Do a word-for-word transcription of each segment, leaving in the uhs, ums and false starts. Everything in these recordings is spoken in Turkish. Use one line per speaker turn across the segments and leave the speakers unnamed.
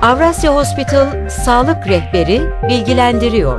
Avrasya Hospital Sağlık Rehberi bilgilendiriyor.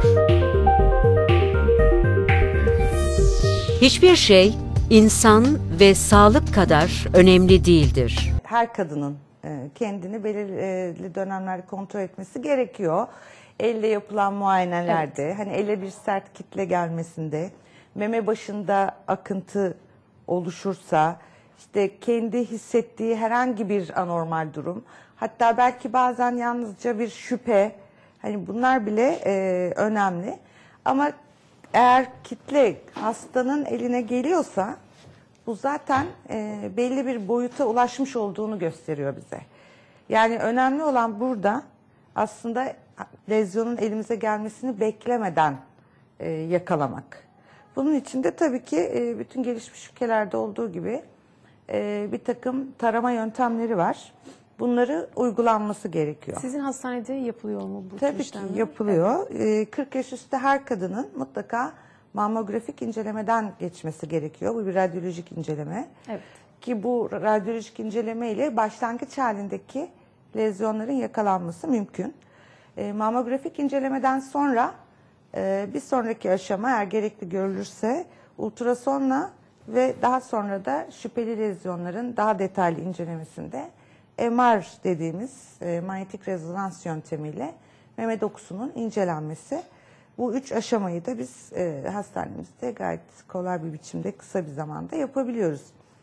Hiçbir şey insan ve sağlık kadar önemli değildir.
Her kadının kendini belirli dönemlerde kontrol etmesi gerekiyor. Elle yapılan muayenelerde, evet. Hani elle bir sert kitle gelmesinde, meme başında akıntı oluşursa, işte kendi hissettiği herhangi bir anormal durum, hatta belki bazen yalnızca bir şüphe, hani bunlar bile e, önemli. Ama eğer kitle hastanın eline geliyorsa, bu zaten e, belli bir boyuta ulaşmış olduğunu gösteriyor bize. Yani önemli olan burada aslında lezyonun elimize gelmesini beklemeden e, yakalamak. Bunun için de tabii ki e, bütün gelişmiş ülkelerde olduğu gibi e, bir takım tarama yöntemleri var. Bunları uygulanması gerekiyor.
Sizin hastanede yapılıyor mu bu
Tabii ki yapılıyor. Evet. kırk yaş üstü her kadının mutlaka mamografik incelemeden geçmesi gerekiyor. Bu bir radyolojik inceleme. Evet. Ki bu radyolojik inceleme ile başlangıç halindeki lezyonların yakalanması mümkün. E, mamografik incelemeden sonra e, bir sonraki aşama eğer gerekli görülürse ultrasonla ve daha sonra da şüpheli lezyonların daha detaylı incelemesinde M R dediğimiz e, manyetik rezonans yöntemiyle meme dokusunun incelenmesi. Bu üç aşamayı da biz e, hastanemizde gayet kolay bir biçimde kısa bir zamanda yapabiliyoruz.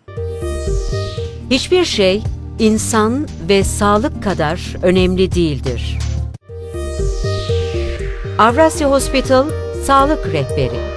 Hiçbir şey insan ve sağlık kadar önemli değildir. Avrasya Hospital Sağlık Rehberi